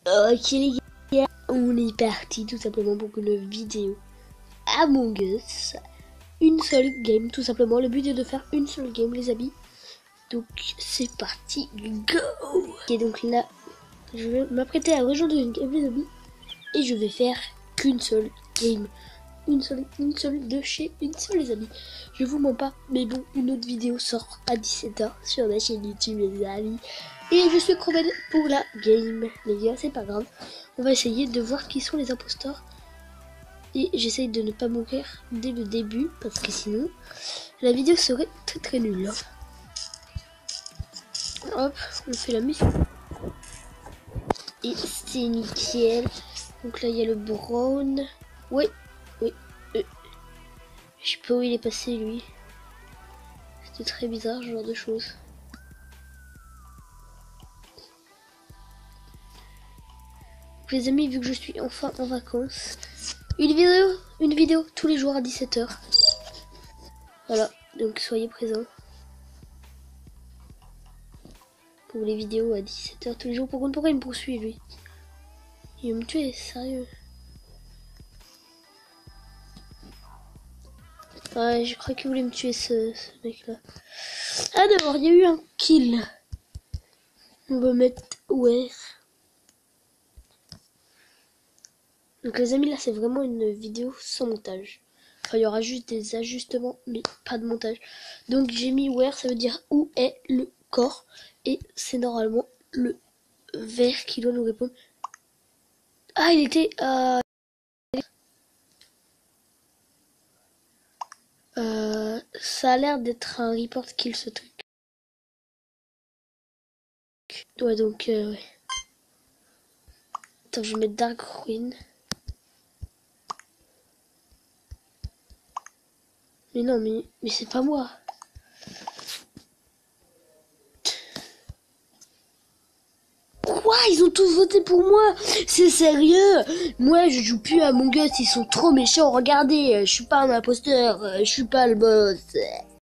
Ok les gars, on est parti tout simplement pour une vidéo Among Us. Une seule game tout simplement, le but est de faire une seule game les amis. Donc c'est parti, go. Et donc là, je vais m'apprêter à rejoindre une game les amis. Et je vais faire qu'une seule game. Une seule de chez une seule les amis. Je vous mens pas, mais bon, une autre vidéo sort à 17 h sur ma chaîne YouTube les amis. Et je suis crevé pour la game, les gars, c'est pas grave. On va essayer de voir qui sont les imposteurs. Et j'essaye de ne pas mourir dès le début, parce que sinon, la vidéo serait très nulle. Hop, on fait la mission. Et c'est nickel. Donc là, il y a le Brown. Oui. Je sais pas où il est passé, lui. C'était très bizarre, ce genre de choses. Les amis, vu que je suis enfin en vacances, une vidéo tous les jours à 17 h. Voilà, donc soyez présents pour les vidéos à 17 h tous les jours. Pourquoi il me poursuit lui? Il va me tuer, sérieux. Ouais, je crois qu'il voulait me tuer ce mec là. Ah d'abord, il y a eu un kill. On va mettre ouais. Donc les amis, là c'est vraiment une vidéo sans montage. Enfin, il y aura juste des ajustements, mais pas de montage. Donc j'ai mis where, ça veut dire où est le corps. Et c'est normalement le vert qui doit nous répondre. Ah, il était... ça a l'air d'être un report kill ce truc. Ouais, donc... ouais. Attends, je vais mettre Dark Ruin. Mais non, mais c'est pas moi. Quoi? Ils ont tous voté pour moi? C'est sérieux? Moi, je joue plus à Among Us, ils sont trop méchants. Regardez, je suis pas un imposteur, je suis pas le boss.